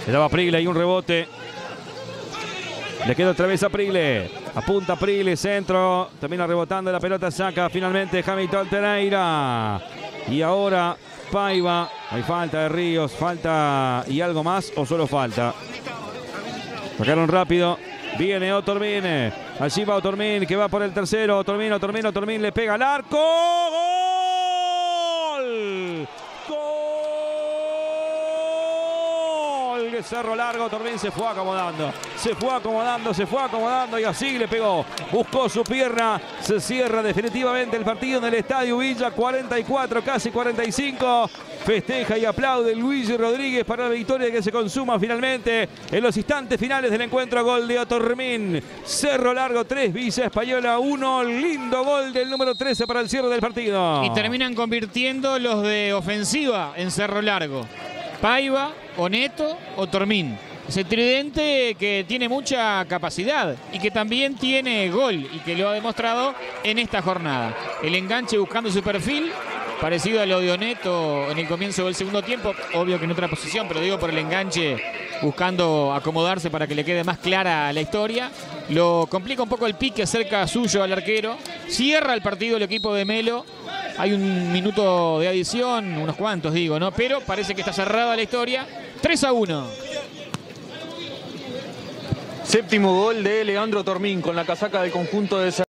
Le daba Prigle y un rebote. Le queda otra vez a Prigle. Apunta Prigle, centro. Termina rebotando la pelota, saca finalmente Hamilton Teneira. Y ahora Paiva. Hay falta de Ríos, falta y algo más o solo falta. Sacaron rápido. Viene Otormin. Allí va Otormin que va por el tercero. Otormin le pega al arco. ¡Gol! ¡Gol! De Cerro Largo. Otormin se fue acomodando. Se fue acomodando y así le pegó. Buscó su pierna. Se cierra definitivamente el partido en el Estadio Villa. 44, casi 45. Festeja y aplaude Luigi Rodríguez para la victoria que se consuma finalmente en los instantes finales del encuentro. Gol de Otormin. Cerro Largo 3, Villa Española 1. Lindo gol del número 13 para el cierre del partido. Y terminan convirtiendo los de ofensiva en Cerro Largo. Paiva, Oneto, Otormin. Ese tridente que tiene mucha capacidad y que también tiene gol y que lo ha demostrado en esta jornada. El enganche buscando su perfil, parecido a lo de Oneto en el comienzo del segundo tiempo, obvio que en otra posición, pero digo por el enganche buscando acomodarse para que le quede más clara la historia. Lo complica un poco el pique cerca suyo al arquero. Cierra el partido el equipo de Melo. Hay un minuto de adición, unos cuantos digo, ¿no? Pero parece que está cerrada la historia. 3-1. Séptimo gol de Leandro Otormin con la casaca del conjunto de